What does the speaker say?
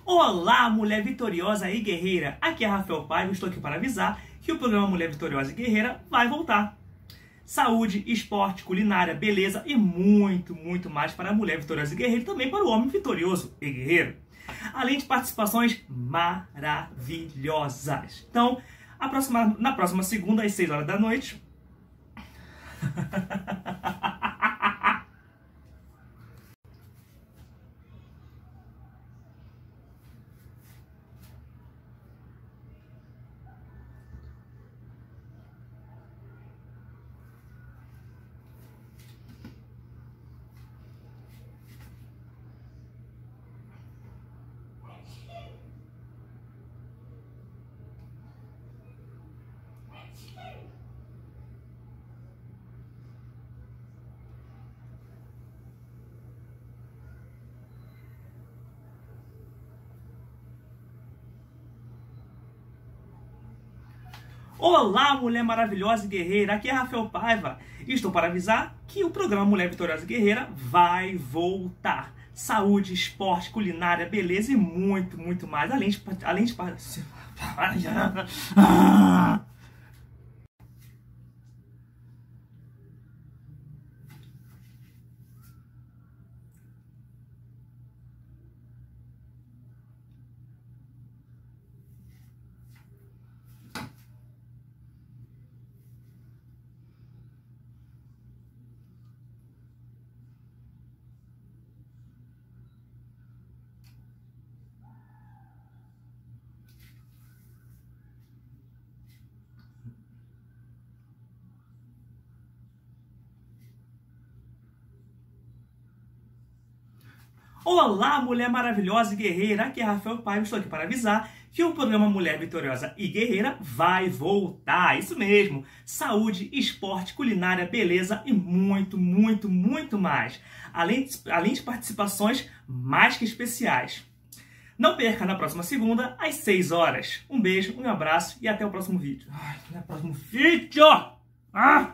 Olá, mulher vitoriosa e guerreira! Aqui é Rafael Paiva e estou aqui para avisar que o programa Mulher Vitoriosa e Guerreira vai voltar. Saúde, esporte, culinária, beleza e muito mais para a mulher vitoriosa e guerreira e também para o homem vitorioso e guerreiro. Além de participações maravilhosas. Então, na próxima segunda, às 6 horas da noite... Olá, mulher maravilhosa e guerreira, aqui é Rafael Paiva e estou para avisar que o programa Mulher Vitoriosa e Guerreira vai voltar. Saúde, esporte, culinária, beleza e muito mais, além de Olá, mulher maravilhosa e guerreira, aqui é Rafael Paiva, estou aqui para avisar que o programa Mulher Vitoriosa e Guerreira vai voltar, isso mesmo, saúde, esporte, culinária, beleza e muito mais, além de participações mais que especiais. Não perca na próxima segunda, às 6 horas. Um beijo, um abraço e até o próximo vídeo. Ai, até o próximo vídeo!